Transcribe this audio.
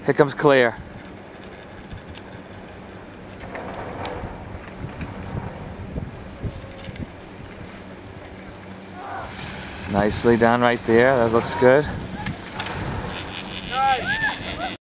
Here comes Claire. Nicely done right there. That looks good.